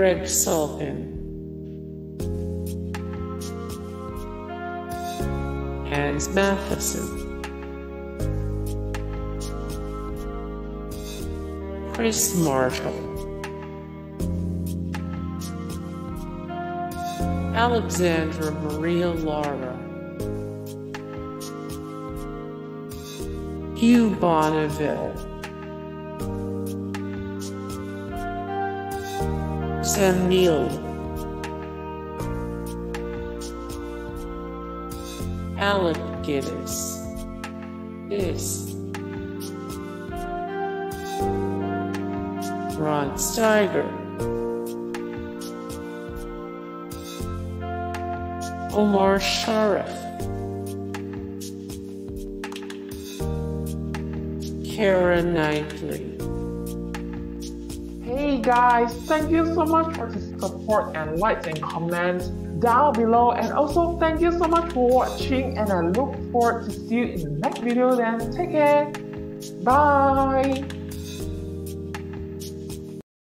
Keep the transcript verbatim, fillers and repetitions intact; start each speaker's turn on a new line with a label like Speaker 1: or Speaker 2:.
Speaker 1: Greg Sullivan, Hans Matheson, Chris Marshall, Alexandra Maria Lara, Hugh Bonneville, Sam Neill, Alec Guinness, This, Ron Steiger, Omar Sharif, Keira Knightley.
Speaker 2: Hey guys, thank you so much for the support and likes and comments down below, and also thank you so much for watching, and I look forward to see you in the next video. Then take care, bye.